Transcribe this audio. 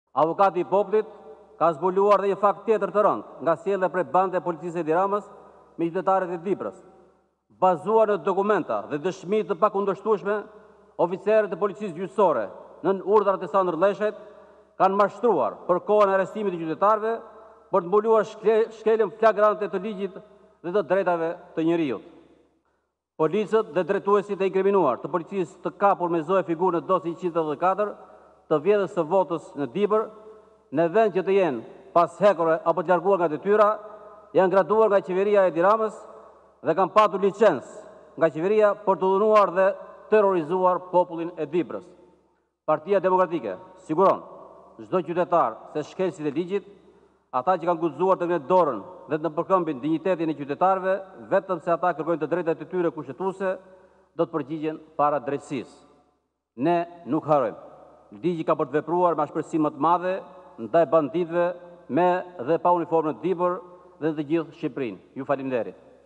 Avokati i popullit ka zbuluar dhe një fakt tjetër të rëndë nga sjellja prej bande e policisë Edi Ramës me qytetarët e Dibrës. Bazuar në dokumenta dhe dëshmi të pakundërshtueshme, oficerët e policisë gjyqësore nën urdhrat e Sandër Lleshajt kanë mashtruar për kohën e arrestimit të qytetarëve për të mbuluar shkeljen flagrante të ligjit dhe të drejtave të njeriut. Policët dhe drejtuesit e inkriminuar të policisë të kapur me zoe figurë në dosje 184 të vjedhjes së votës në Dibër, në vend që të jenë pas hekore apo të larguar nga detyra, janë graduar nga qeveria e Edi Ramës dhe kanë patur licencë nga qeveria për të dhunuar dhe terrorizuar popullin e Dibrës. Partia Demokratike siguron çdo qytetar se shkelësit e ligjit, ata që kanë guxuar të ngrenë dorën dhe të përkëmbin dinjitetin e qytetarëve, vetëm se ata kërkojnë të drejtat e tyre kushtetuese, do të përgjigjen para drejtësisë. Ne nuk harrojmë. Ligji ka për të vepruar me ashpërsi më të madhe ndaj banditëve me dhe pa uniformë në Dibër dhe të gjithë Shqipërinë. Ju faleminderit.